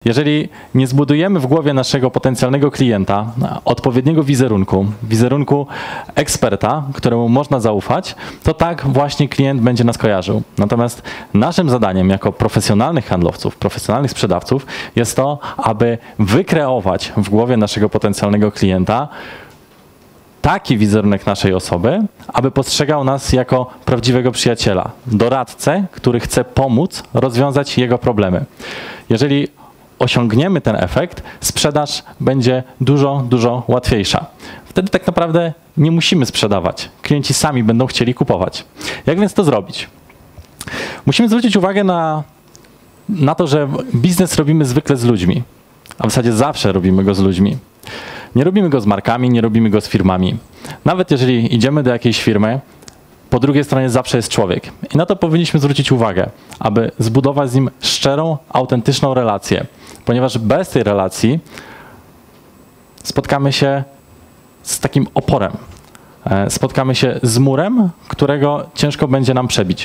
Jeżeli nie zbudujemy w głowie naszego potencjalnego klienta odpowiedniego wizerunku eksperta, któremu można zaufać, to tak właśnie klient będzie nas kojarzył. Natomiast naszym zadaniem jako profesjonalnych handlowców, profesjonalnych sprzedawców jest to, aby wykreować w głowie naszego potencjalnego klienta taki wizerunek naszej osoby, aby postrzegał nas jako prawdziwego przyjaciela, doradcę, który chce pomóc rozwiązać jego problemy. Jeżeli osiągniemy ten efekt, sprzedaż będzie dużo, dużo łatwiejsza. Wtedy tak naprawdę nie musimy sprzedawać. Klienci sami będą chcieli kupować. Jak więc to zrobić? Musimy zwrócić uwagę na to, że biznes robimy zwykle z ludźmi, a w zasadzie zawsze robimy go z ludźmi. Nie robimy go z markami, nie robimy go z firmami. Nawet jeżeli idziemy do jakiejś firmy, po drugiej stronie zawsze jest człowiek. I na to powinniśmy zwrócić uwagę, aby zbudować z nim szczerą, autentyczną relację. Ponieważ bez tej relacji spotkamy się z takim oporem. Spotkamy się z murem, którego ciężko będzie nam przebić.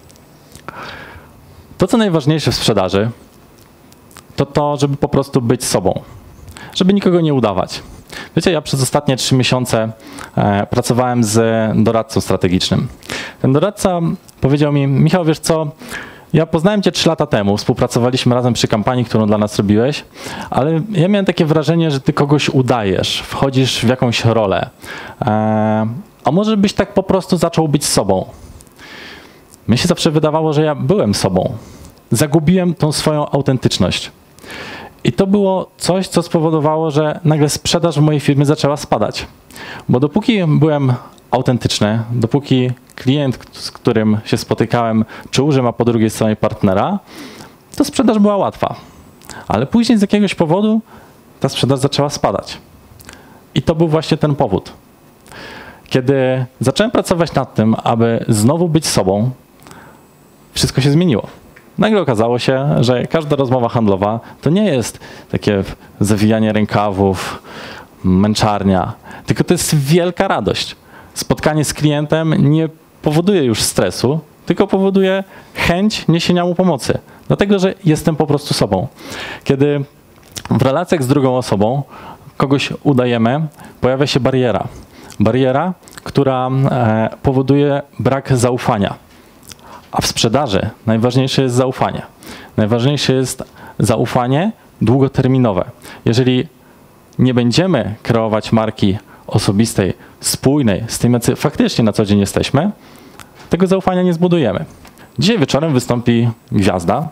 To, co najważniejsze w sprzedaży, to to, żeby po prostu być sobą. Żeby nikogo nie udawać. Wiecie, ja przez ostatnie 3 miesiące pracowałem z doradcą strategicznym. Ten doradca powiedział mi: Michał, wiesz co, ja poznałem cię 3 lata temu, współpracowaliśmy razem przy kampanii, którą dla nas robiłeś, ale ja miałem takie wrażenie, że ty kogoś udajesz, wchodzisz w jakąś rolę. A może byś tak po prostu zaczął być sobą? Mnie się zawsze wydawało, że ja byłem sobą. Zagubiłem tą swoją autentyczność. I to było coś, co spowodowało, że nagle sprzedaż w mojej firmie zaczęła spadać. Bo dopóki byłem autentyczny, dopóki klient, z którym się spotykałem, czuł, że ma po drugiej stronie partnera, to sprzedaż była łatwa. Ale później z jakiegoś powodu ta sprzedaż zaczęła spadać. I to był właśnie ten powód. Kiedy zacząłem pracować nad tym, aby znowu być sobą, wszystko się zmieniło. Nagle okazało się, że każda rozmowa handlowa to nie jest takie zawijanie rękawów, męczarnia, tylko to jest wielka radość. Spotkanie z klientem nie powoduje już stresu, tylko powoduje chęć niesienia mu pomocy, dlatego że jestem po prostu sobą. Kiedy w relacjach z drugą osobą kogoś udajemy, pojawia się bariera. Bariera, która powoduje brak zaufania. A w sprzedaży najważniejsze jest zaufanie. Najważniejsze jest zaufanie długoterminowe. Jeżeli nie będziemy kreować marki osobistej, spójnej, z tym, jacy faktycznie na co dzień jesteśmy, tego zaufania nie zbudujemy. Dzisiaj wieczorem wystąpi gwiazda,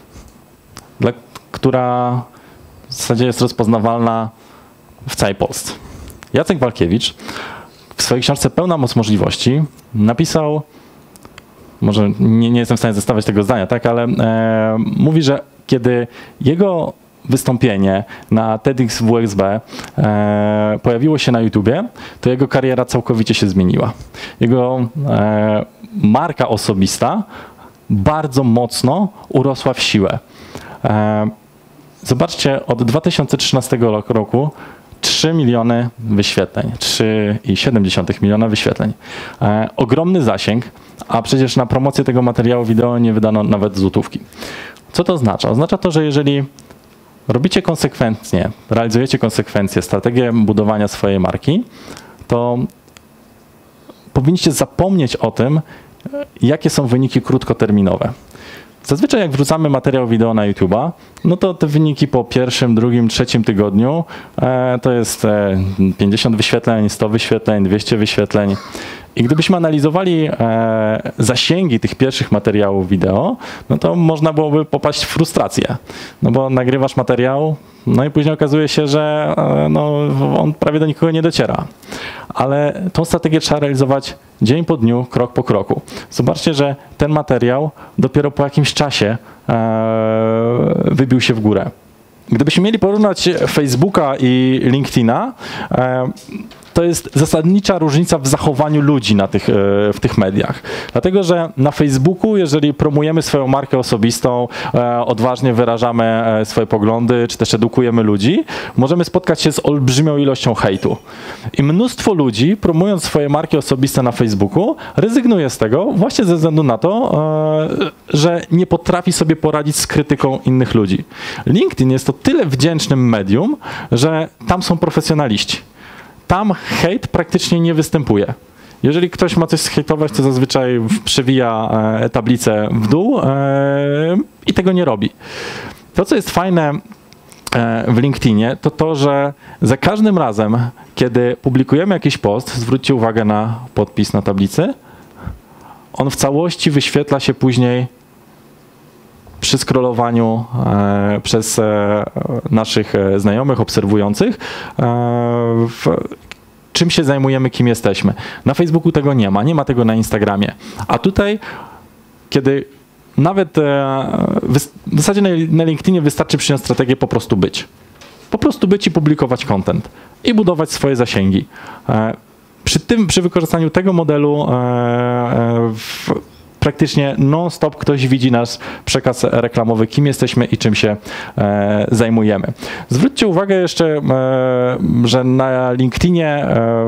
która w zasadzie jest rozpoznawalna w całej Polsce. Jacek Walkiewicz w swojej książce Pełna moc możliwości napisał, może nie jestem w stanie zestawiać tego zdania, tak, ale mówi, że kiedy jego wystąpienie na TEDx WXB pojawiło się na YouTubie, to jego kariera całkowicie się zmieniła. Jego marka osobista bardzo mocno urosła w siłę. Zobaczcie, od 2013 roku 3 miliony wyświetleń, 3,7 miliona wyświetleń. Ogromny zasięg, a przecież na promocję tego materiału wideo nie wydano nawet złotówki. Co to oznacza? Oznacza to, że jeżeli robicie konsekwentnie, realizujecie konsekwencje, strategię budowania swojej marki, to powinniście zapomnieć o tym, jakie są wyniki krótkoterminowe. Zazwyczaj jak wrzucamy materiał wideo na YouTube'a, no to te wyniki po 1., 2., 3. tygodniu to jest 50 wyświetleń, 100 wyświetleń, 200 wyświetleń. I gdybyśmy analizowali zasięgi tych pierwszych materiałów wideo, no to można byłoby popaść w frustrację. No bo nagrywasz materiał, no i później okazuje się, że no, on prawie do nikogo nie dociera. Ale tą strategię trzeba realizować dzień po dniu, krok po kroku. Zobaczcie, że ten materiał dopiero po jakimś czasie wybił się w górę. Gdybyśmy mieli porównać Facebooka i LinkedIna, to jest zasadnicza różnica w zachowaniu ludzi w tych mediach. Dlatego, że na Facebooku, jeżeli promujemy swoją markę osobistą, odważnie wyrażamy swoje poglądy, czy też edukujemy ludzi, możemy spotkać się z olbrzymią ilością hejtu. I mnóstwo ludzi, promując swoje marki osobiste na Facebooku, rezygnuje z tego właśnie ze względu na to, że nie potrafi sobie poradzić z krytyką innych ludzi. LinkedIn jest to tyle wdzięcznym medium, że tam są profesjonaliści. Tam hejt praktycznie nie występuje. Jeżeli ktoś ma coś zhejtować, to zazwyczaj przewija tablicę w dół i tego nie robi. To, co jest fajne w LinkedInie, to to, że za każdym razem, kiedy publikujemy jakiś post, zwróćcie uwagę na podpis na tablicy, on w całości wyświetla się później przy scrollowaniu przez naszych znajomych, obserwujących, czym się zajmujemy, kim jesteśmy. Na Facebooku tego nie ma tego na Instagramie. A tutaj, kiedy nawet w zasadzie na LinkedInie wystarczy przyjąć strategię po prostu być. Po prostu być i publikować content i budować swoje zasięgi. Przy wykorzystaniu tego modelu praktycznie non-stop ktoś widzi nasz przekaz reklamowy, kim jesteśmy i czym się zajmujemy. Zwróćcie uwagę jeszcze, że na LinkedInie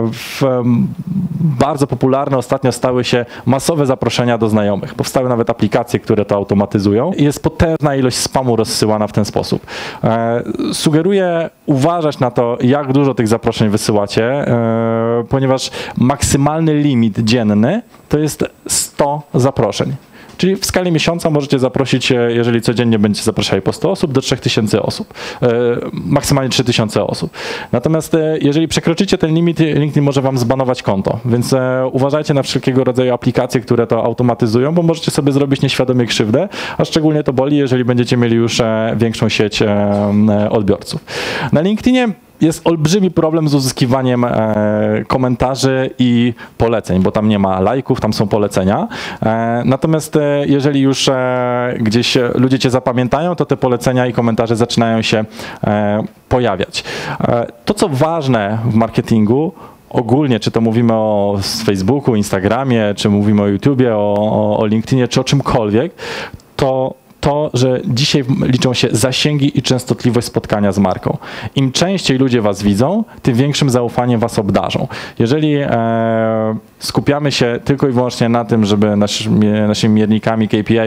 bardzo popularne ostatnio stały się masowe zaproszenia do znajomych. Powstały nawet aplikacje, które to automatyzują i jest potężna ilość spamu rozsyłana w ten sposób. Sugeruję uważać na to, jak dużo tych zaproszeń wysyłacie, ponieważ maksymalny limit dzienny to jest 100 zaproszeń. Czyli w skali miesiąca możecie zaprosić, jeżeli codziennie będziecie zapraszali po 100 osób, do 3000 osób. Maksymalnie 3000 osób. Natomiast jeżeli przekroczycie ten limit, LinkedIn może wam zbanować konto. Więc uważajcie na wszelkiego rodzaju aplikacje, które to automatyzują, bo możecie sobie zrobić nieświadomie krzywdę, a szczególnie to boli, jeżeli będziecie mieli już większą sieć odbiorców. Na LinkedInie jest olbrzymi problem z uzyskiwaniem komentarzy i poleceń, bo tam nie ma lajków, tam są polecenia. Natomiast jeżeli już gdzieś ludzie cię zapamiętają, to te polecenia i komentarze zaczynają się pojawiać. To, co ważne w marketingu, ogólnie, czy to mówimy o Facebooku, Instagramie, czy mówimy o YouTubie, o LinkedInie, czy o czymkolwiek, to, że dzisiaj liczą się zasięgi i częstotliwość spotkania z marką. Im częściej ludzie was widzą, tym większym zaufaniem was obdarzą. Jeżeli skupiamy się tylko i wyłącznie na tym, żeby naszymi miernikami KPI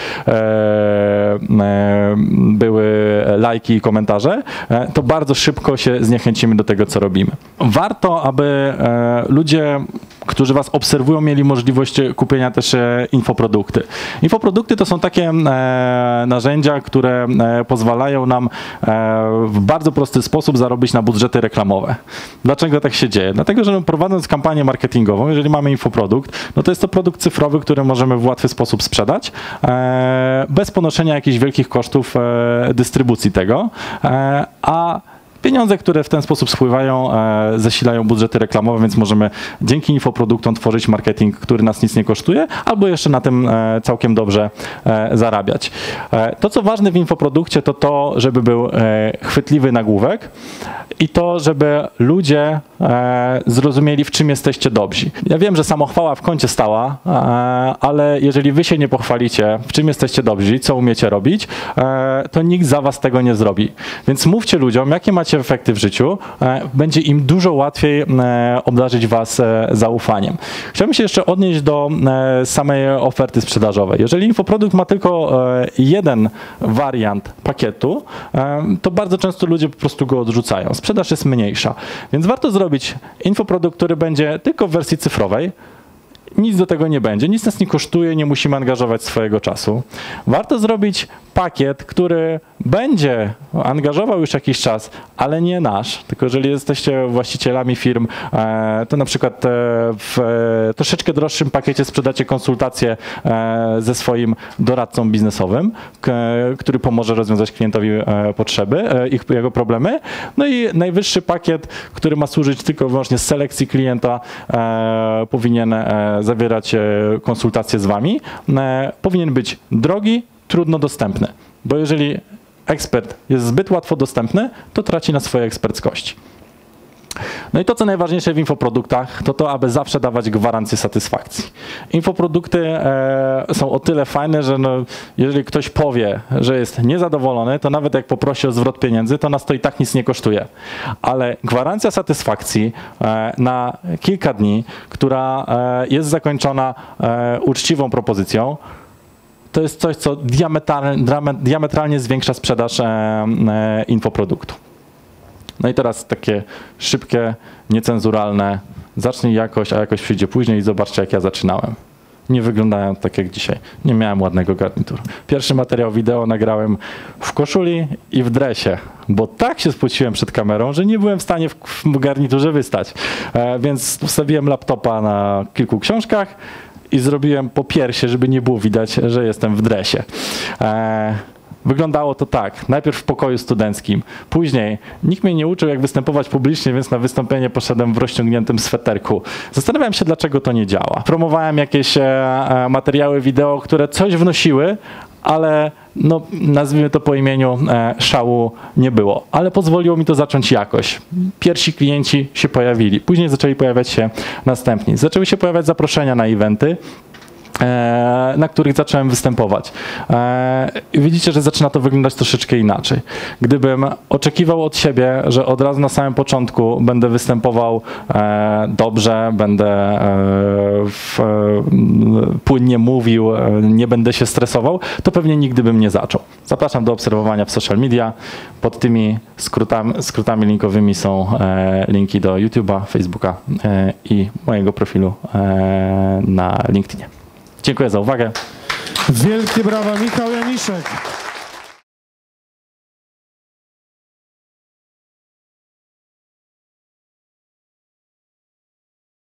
były lajki i komentarze, to bardzo szybko się zniechęcimy do tego, co robimy. Warto, aby ludzie, którzy was obserwują, mieli możliwość kupienia też infoprodukty. Infoprodukty to są takie narzędzia, które pozwalają nam w bardzo prosty sposób zarobić na budżety reklamowe. Dlaczego tak się dzieje? Dlatego, że prowadząc kampanię marketingową, jeżeli mamy infoprodukt, no to jest to produkt cyfrowy, który możemy w łatwy sposób sprzedać, bez ponoszenia jakichś wielkich kosztów dystrybucji tego, a pieniądze, które w ten sposób spływają, zasilają budżety reklamowe, więc możemy dzięki infoproduktom tworzyć marketing, który nas nic nie kosztuje, albo jeszcze na tym całkiem dobrze zarabiać. To, co ważne w infoprodukcie, to to, żeby był chwytliwy nagłówek i to, żeby ludzie zrozumieli, w czym jesteście dobrzy. Ja wiem, że samochwała w kącie stała, ale jeżeli wy się nie pochwalicie, w czym jesteście dobrzy, co umiecie robić, to nikt za was tego nie zrobi. Więc mówcie ludziom, jakie macie efekty w życiu, będzie im dużo łatwiej obdarzyć was zaufaniem. Chciałbym się jeszcze odnieść do samej oferty sprzedażowej. Jeżeli infoprodukt ma tylko jeden wariant pakietu, to bardzo często ludzie po prostu go odrzucają. Sprzedaż jest mniejsza, więc warto zrobić infoprodukt, który będzie tylko w wersji cyfrowej. Nic do tego nie będzie, nic nas nie kosztuje, nie musimy angażować swojego czasu. Warto zrobić pakiet, który będzie angażował już jakiś czas, ale nie nasz, tylko jeżeli jesteście właścicielami firm, to na przykład w troszeczkę droższym pakiecie sprzedacie konsultacje ze swoim doradcą biznesowym, który pomoże rozwiązać klientowi potrzeby, jego problemy. No i najwyższy pakiet, który ma służyć tylko i wyłącznie selekcji klienta, powinien zawierać konsultacje z wami, powinien być drogi, trudno dostępny, bo jeżeli ekspert jest zbyt łatwo dostępny, to traci na swojej eksperckości. No i to, co najważniejsze w infoproduktach, to to, aby zawsze dawać gwarancję satysfakcji. Infoprodukty są o tyle fajne, że no, jeżeli ktoś powie, że jest niezadowolony, to nawet jak poprosi o zwrot pieniędzy, to nas to i tak nic nie kosztuje. Ale gwarancja satysfakcji na kilka dni, która jest zakończona uczciwą propozycją, to jest coś, co diametralnie zwiększa sprzedaż infoproduktu. No i teraz takie szybkie, niecenzuralne, zacznij jakoś, a jakoś przyjdzie później i zobaczcie, jak ja zaczynałem. Nie wyglądają tak jak dzisiaj. Nie miałem ładnego garnituru. Pierwszy materiał wideo nagrałem w koszuli i w dresie, bo tak się spociłem przed kamerą, że nie byłem w stanie w garniturze wystać. Więc wstawiłem laptopa na kilku książkach i zrobiłem po piersie, żeby nie było widać, że jestem w dresie. Wyglądało to tak, najpierw w pokoju studenckim, później nikt mnie nie uczył, jak występować publicznie, więc na wystąpienie poszedłem w rozciągniętym sweterku. Zastanawiałem się, dlaczego to nie działa. Promowałem jakieś materiały wideo, które coś wnosiły, ale no, nazwijmy to po imieniu, szału nie było. Ale pozwoliło mi to zacząć jakoś. Pierwsi klienci się pojawili, później zaczęli pojawiać się następni. Zaczęły się pojawiać zaproszenia na eventy, na których zacząłem występować. I widzicie, że zaczyna to wyglądać troszeczkę inaczej. Gdybym oczekiwał od siebie, że od razu na samym początku będę występował dobrze, będę płynnie mówił, nie będę się stresował, to pewnie nigdy bym nie zaczął. Zapraszam do obserwowania w social media. Pod tymi skrótami linkowymi są linki do YouTube'a, Facebooka i mojego profilu na LinkedInie. Dziękuję za uwagę. Wielkie brawa, Michał Janiszek.